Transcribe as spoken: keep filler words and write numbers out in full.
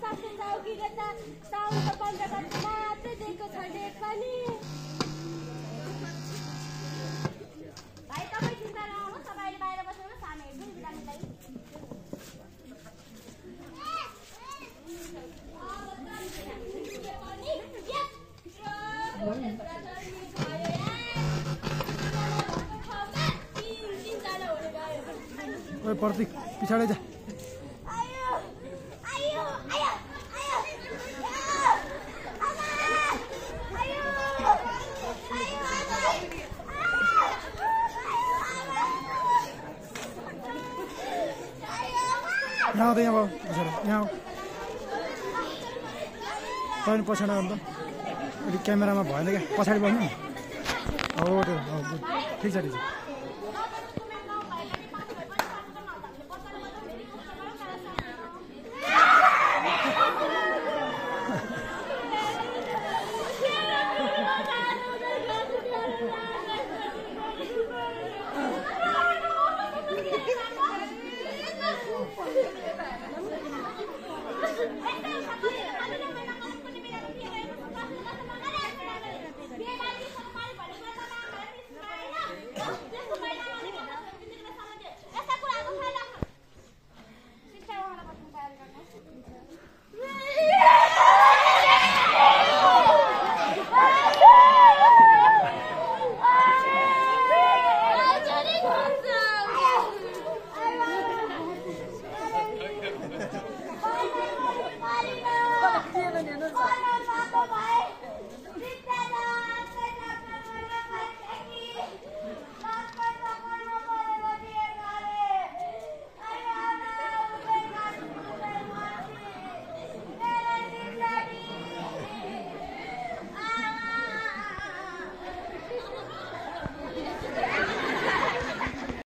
सासु चौकीले त साउनको पन्ध्र गते मात्रै दिएको छ डेट पनि भाइ तपाईँ चिन्ता नगर्नु तपाईँले बाहिर बस्नुहोस् हामी हेर्छौँ बिरामीलाई ओए प्रतीक पछाडि जा यहाँ आउँदै यहाँ पछाडि यहाँ तपाईँ पछाडि आउनु त अलिक क्यामेरामा भएन क्या पछाडि बस्नु हो त्यो ठिक छ ठिक छ